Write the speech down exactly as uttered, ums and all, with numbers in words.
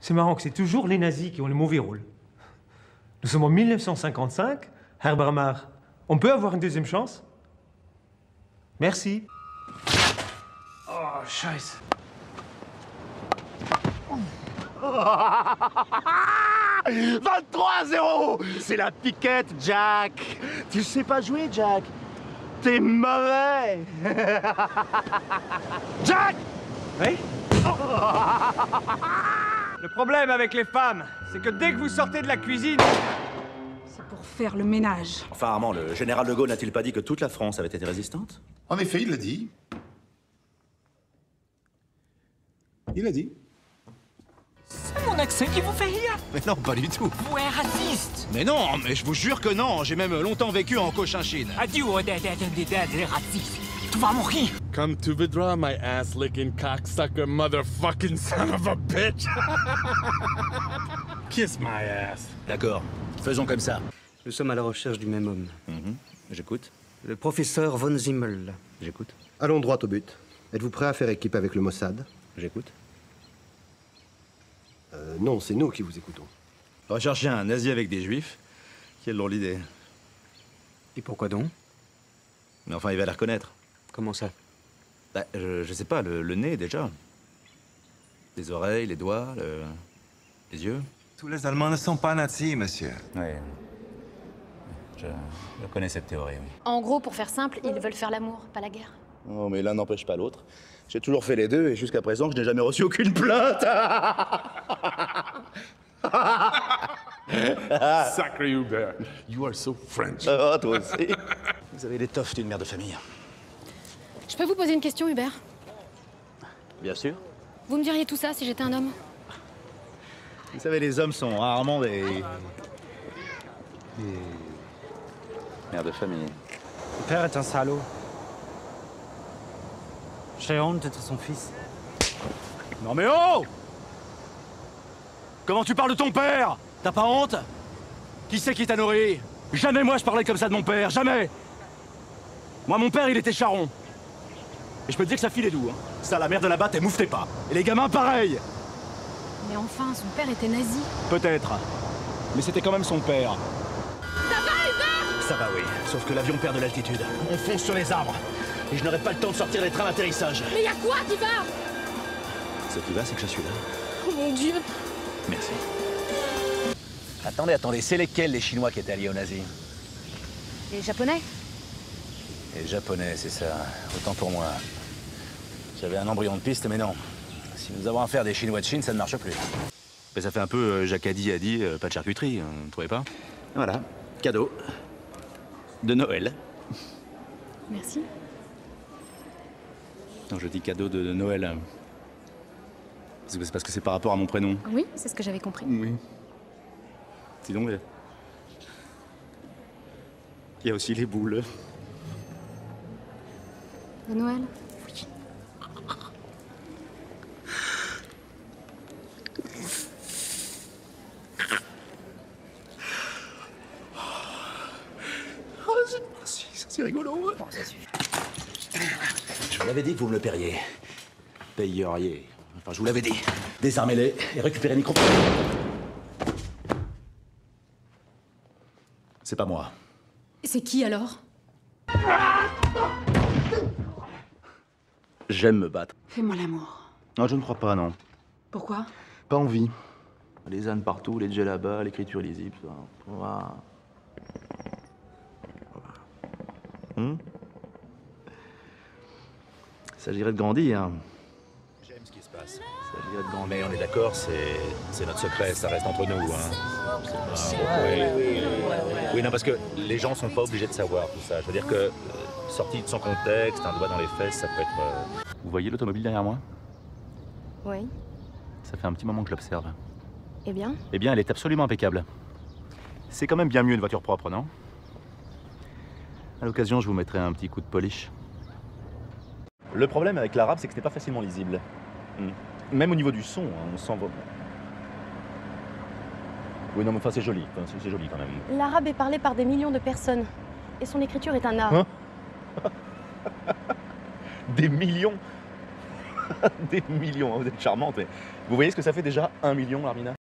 C'est marrant que c'est toujours les nazis qui ont le mauvais rôle. Nous sommes en mille neuf cent cinquante-cinq. Herr Bramar, on peut avoir une deuxième chance? Merci. Oh, scheiße. vingt-trois à zéro! C'est la piquette, Jack! Tu sais pas jouer, Jack! T'es mauvais! Jack! Oui? Le problème avec les femmes, c'est que dès que vous sortez de la cuisine... C'est pour faire le ménage. Enfin, Armand, le général de Gaulle n'a-t-il pas dit que toute la France avait été résistante? En effet, il l'a dit. Il l'a dit. C'est mon accent qui vous fait rire? Mais non, pas du tout. Vous êtes raciste. Mais non, mais je vous jure que non. J'ai même longtemps vécu en Cochinchine. Adieu, des racistes. Tu vas mourir. Come to withdraw my ass-licking cocksucker motherfucking son of a bitch. Kiss my ass. D'accord. Faisons comme ça. Nous sommes à la recherche du même homme. Mm-hmm. J'écoute. Le professeur von Zimmel. J'écoute. Allons droit au but. Êtes-vous prêt à faire équipe avec le Mossad? J'écoute. Euh, non, c'est nous qui vous écoutons. Rechercher un nazi avec des juifs? Quelle drôle d'idée. Et pourquoi donc? Mais enfin, il va les reconnaître. Comment ça? Bah, je, je sais pas, le, le nez déjà. Les oreilles, les doigts, le... les yeux. Tous les Allemands ne sont pas nazis, monsieur. Oui. Je, je connais cette théorie, oui. En gros, pour faire simple, ils veulent faire l'amour, pas la guerre. Oh, mais l'un n'empêche pas l'autre. J'ai toujours fait les deux et jusqu'à présent, je n'ai jamais reçu aucune plainte. Sacré Hubert, you are so French. Oh, toi aussi. Vous avez l'étoffe d'une mère de famille. Je peux vous poser une question, Hubert? Bien sûr. Vous me diriez tout ça si j'étais un homme? Vous savez, les hommes sont rarement des... des... Mère de famille. Mon père est un salaud. J'ai honte d'être son fils. Non mais oh! Comment tu parles de ton père? T'as pas honte? Qui c'est qui t'a nourri? Jamais moi je parlais comme ça de mon père, jamais! Moi mon père il était charron. Et je peux te dire que sa fille est doux. Hein. Ça, la mère de la batte, elle mouftait pas. Et les gamins pareil! Mais enfin, son père était nazi. Peut-être. Mais c'était quand même son père. Ça va, Hubert? Ça va, oui. Sauf que l'avion perd de l'altitude. On fonce sur les arbres. Et je n'aurai pas le temps de sortir des trains d'atterrissage. Mais y a quoi qui va? Ce qui va, c'est que je suis là. Oh mon Dieu! Merci. Attendez, attendez, c'est lesquels les Chinois qui étaient alliés aux nazis? Les Japonais? Les Japonais, c'est ça. Autant pour moi. J'avais un embryon de piste, mais non. Si nous avons affaire des Chinois de Chine, ça ne marche plus. Mais ça fait un peu euh, Jacques a dit, a dit, euh, pas de charcuterie, hein, vous ne trouvez pas? Voilà, cadeau. De Noël. Merci. Non, je dis cadeau de, de Noël. hein. Parce que c'est parce que c'est par rapport à mon prénom. Oui, c'est ce que j'avais compris. Oui. Sinon, mais... il y a aussi les boules. De Noël? Oui. Oh, c'est c'est rigolo. Bon, ça suffit. Je vous l'avais dit que vous me le paieriez. Payeriez. Enfin, je vous l'avais dit. Désarmez-les et récupérez le micro. C'est pas moi. C'est qui alors? J'aime me battre. Fais-moi l'amour. Non, je ne crois pas, non. Pourquoi? Pas envie. Les ânes partout, les djellabas, l'écriture lisible, ça. Voilà. Hum Il s'agirait de grandir. J'aime ce qui se passe. Il s'agirait de grandir. Mais on est d'accord, c'est c'est notre secret, ça reste entre nous. Hein. C'est pas... oui, oui, oui, non, parce que les gens sont pas obligés de savoir tout ça. Je veux dire que, euh, sorti de son contexte, un doigt dans les fesses, ça peut être... Euh... Vous voyez l'automobile derrière moi? Oui. Ça fait un petit moment que je l'observe. Eh bien? Eh bien, elle est absolument impeccable. C'est quand même bien mieux une voiture propre, non? À l'occasion, je vous mettrai un petit coup de polish. Le problème avec l'arabe, c'est que c'était pas facilement lisible. Hmm. Même au niveau du son, hein, on sent vraiment... Oui, non, mais enfin, c'est joli. Enfin, c'est joli quand même. L'arabe est parlé par des millions de personnes. Et son écriture est un art. Hein? Des millions? Des millions, hein, vous êtes charmante, mais vous voyez ce que ça fait déjà un million, Armina?